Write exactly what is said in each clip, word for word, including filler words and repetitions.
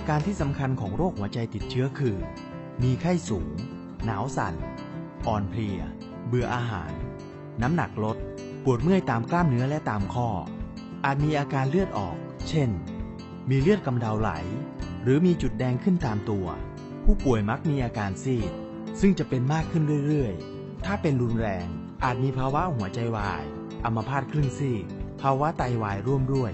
การที่สำคัญของโรคหัวใจติดเชื้อคือมีไข้สูงหนาวสั่นอ่อนเพลียเบื่ออาหารน้ำหนักลดปวดเมื่อยตามกล้ามเนื้อและตามข้ออาจมีอาการเลือดออกเช่นมีเลือดกำเดาไหลหรือมีจุดแดงขึ้นตามตัวผู้ป่วยมักมีอาการซีดซึ่งจะเป็นมากขึ้นเรื่อยๆถ้าเป็นรุนแรงอาจมีภาวะหัวใจวายอัมพาตครึ่งซีกภาวะไตวายร่วมด้วย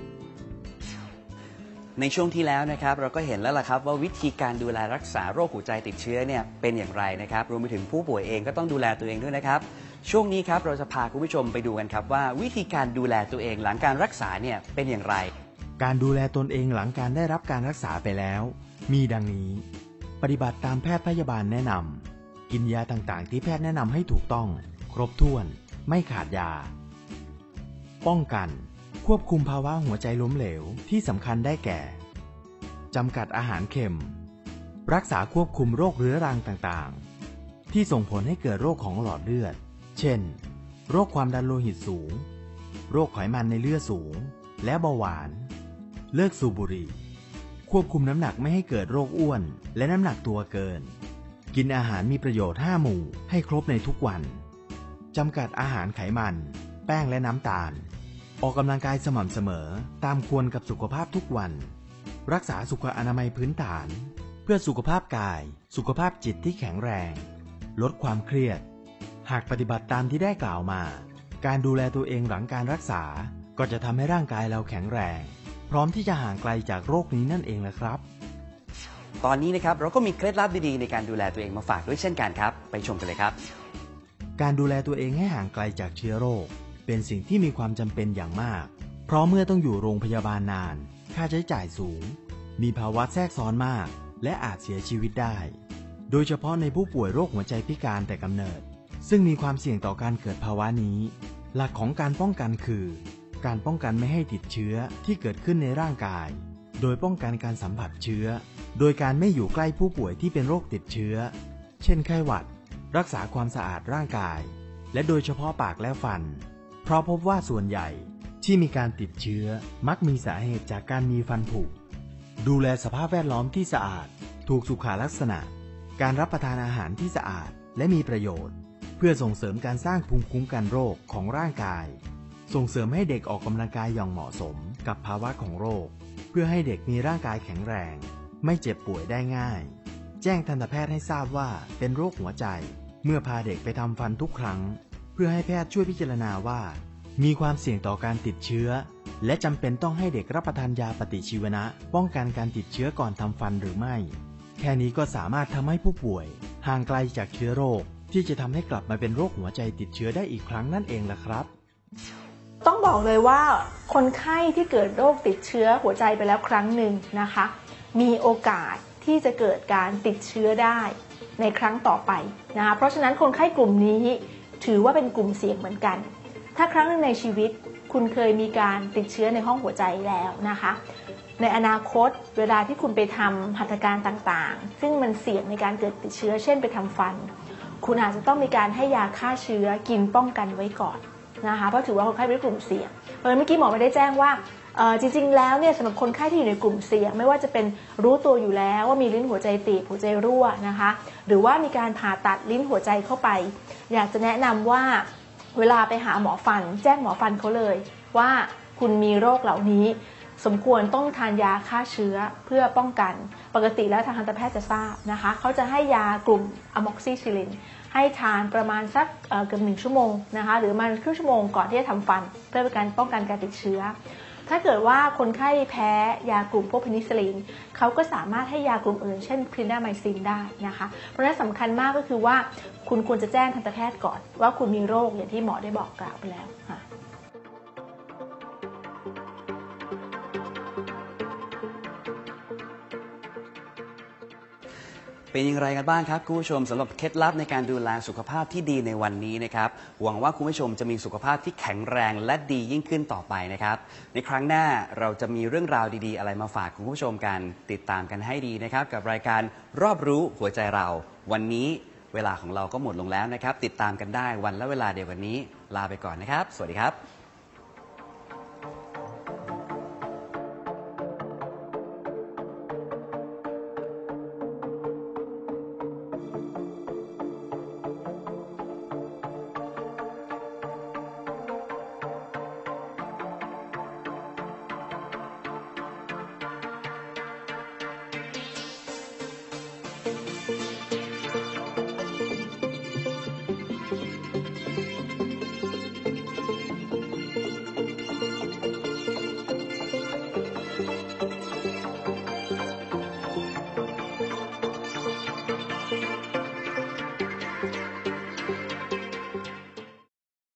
ในช่วงที่แล้วนะครับเราก็เห็นแล้วล่ะครับว่าวิธีการดูแลรักษาโรคหัวใจติดเชื้อเนี่ยเป็นอย่างไรนะครับรวมไปถึงผู้ป่วยเองก็ต้องดูแลตัวเองด้วยนะครับช่วงนี้ครับเราจะพาคุณผู้ชมไปดูกันครับว่าวิธีการดูแลตัวเองหลังการรักษาเนี่ยเป็นอย่างไรการดูแลตนเองหลังการได้รับการรักษาไปแล้วมีดังนี้ปฏิบัติตามแพทย์พยาบาลแนะนำกินยาต่างๆที่แพทย์แนะนำให้ถูกต้องครบถ้วนไม่ขาดยาป้องกันควบคุมภาวะหัวใจล้มเหลวที่สำคัญได้แก่จำกัดอาหารเค็มรักษาควบคุมโรคเรื้อรังต่างๆที่ส่งผลให้เกิดโรคของหลอดเลือดเช่นโรคความดันโลหิตสูงโรคไขมันในเลือดสูงและเบาหวานเลิกสูบบุหรี่ควบคุมน้ำหนักไม่ให้เกิดโรคอ้วนและน้ำหนักตัวเกินกินอาหารมีประโยชน์ห้าหมู่ให้ครบในทุกวันจำกัดอาหารไขมันแป้งและน้ำตาลออกกำลังกายสม่ำเสมอตามควรกับสุขภาพทุกวันรักษาสุขอนามัยพื้นฐานเพื่อสุขภาพกายสุขภาพจิตที่แข็งแรงลดความเครียดหากปฏิบัติตามที่ได้กล่าวมาการดูแลตัวเองหลังการรักษาก็จะทำให้ร่างกายเราแข็งแรงพร้อมที่จะห่างไกลจากโรคนี้นั่นเองแหละครับตอนนี้นะครับเราก็มีเคล็ดลับดีๆในการดูแลตัวเองมาฝากด้วยเช่นกันครับไปชมกันเลยครับการดูแลตัวเองให้ห่างไกลจากเชื้อโรคเป็นสิ่งที่มีความจำเป็นอย่างมากเพราะเมื่อต้องอยู่โรงพยาบาลนานค่าใช้จ่ายสูงมีภาวะแทรกซ้อนมากและอาจเสียชีวิตได้โดยเฉพาะในผู้ป่วยโรคหัวใจพิการแต่กำเนิดซึ่งมีความเสี่ยงต่อการเกิดภาวะนี้หลักของการป้องกันคือการป้องกันไม่ให้ติดเชื้อที่เกิดขึ้นในร่างกายโดยป้องกันการสัมผัสเชื้อโดยการไม่อยู่ใกล้ผู้ป่วยที่เป็นโรคติดเชื้อเช่นไข้หวัดรักษาความสะอาดร่างกายและโดยเฉพาะปากและฟันเพราะพบว่าส่วนใหญ่ที่มีการติดเชื้อมักมีสาเหตุจากการมีฟันผุดูแลสภาพแวดล้อมที่สะอาดถูกสุขลักษณะการรับประทานอาหารที่สะอาดและมีประโยชน์เพื่อส่งเสริมการสร้างภูมิคุ้มกันโรคของร่างกายส่งเสริมให้เด็กออกกำลังกายอย่างเหมาะสมกับภาวะของโรคเพื่อให้เด็กมีร่างกายแข็งแรงไม่เจ็บป่วยได้ง่ายแจ้งทันตแพทย์ให้ทราบว่าเป็นโรคหัวใจเมื่อพาเด็กไปทำฟันทุกครั้งเพื่อให้แพทย์ช่วยพิจารณาว่ามีความเสี่ยงต่อการติดเชื้อและจำเป็นต้องให้เด็กรับประทานยาปฏิชีวนะป้องกันการติดเชื้อก่อนทำฟันหรือไม่แค่นี้ก็สามารถทำให้ผู้ป่วยห่างไกลจากเชื้อโรคที่จะทำให้กลับมาเป็นโรคหัวใจติดเชื้อได้อีกครั้งนั่นเองล่ะครับต้องบอกเลยว่าคนไข้ที่เกิดโรคติดเชื้อหัวใจไปแล้วครั้งหนึ่งนะคะมีโอกาสที่จะเกิดการติดเชื้อได้ในครั้งต่อไปนะคะเพราะฉะนั้นคนไข้กลุ่มนี้ถือว่าเป็นกลุ่มเสี่ยงเหมือนกันถ้าครั้งหนึ่งในชีวิตคุณเคยมีการติดเชื้อในห้องหัวใจแล้วนะคะในอนาคตเวลาที่คุณไปทำหัตถการต่างๆซึ่งมันเสี่ยงในการเกิดติดเชื้อเช่นไปทำฟันคุณอาจจะต้องมีการให้ยาฆ่าเชื้อกินป้องกันไว้ก่อนนะคะเพราะถือว่าคนไข้เป็นกลุ่มเสี่ยงเพราะเมื่อกี้หมอไม่ได้แจ้งว่าจริงๆแล้วเนี่ยสำหรับคนไข้ที่อยู่ในกลุ่มเสี่ยงไม่ว่าจะเป็นรู้ตัวอยู่แล้วว่ามีลิ้นหัวใจตีบหัวใจรั่วนะคะหรือว่ามีการผ่าตัดลิ้นหัวใจเข้าไปอยากจะแนะนำว่าเวลาไปหาหมอฟันแจ้งหมอฟันเขาเลยว่าคุณมีโรคเหล่านี้สมควรต้องทานยาฆ่าเชื้อเพื่อป้องกันปกติแล้วทางทันตแพทย์จะทราบนะคะเขาจะให้ยากลุ่มอะม็อกซิซิลินให้ทานประมาณสักเอ่อเกือบหนึ่งชั่วโมงนะคะหรือมาครึ่งชั่วโมงก่อนที่จะทำฟันเพื่อเป็นการป้องกันการติดเชื้อถ้าเกิดว่าคนไข้แพ้ยากลุ่มพวกเพนิซิลลินเขาก็สามารถให้ยากลุ่มอื่นเช่นคลินดาไมซินได้นะคะเพราะฉะนั้นสำคัญมากก็คือว่าคุณควรจะแจ้งทันตแพทย์ก่อนว่าคุณมีโรคอย่างที่หมอได้บอกกล่าวไปแล้วค่ะเป็นอย่างไรกันบ้างครับคุณผู้ชมสำหรับเคล็ดลับในการดูแลสุขภาพที่ดีในวันนี้นะครับหวังว่าคุณผู้ชมจะมีสุขภาพที่แข็งแรงและดียิ่งขึ้นต่อไปนะครับในครั้งหน้าเราจะมีเรื่องราวดีๆอะไรมาฝากคุณผู้ชมกันติดตามกันให้ดีนะครับกับรายการรอบรู้หัวใจเราวันนี้เวลาของเราก็หมดลงแล้วนะครับติดตามกันได้วันและเวลาเดียวกันนี้ลาไปก่อนนะครับสวัสดีครับ